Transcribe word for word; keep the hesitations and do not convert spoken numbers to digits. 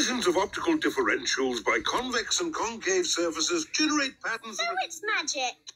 Collisions of optical differentials by convex and concave surfaces generate patterns. So it's magic.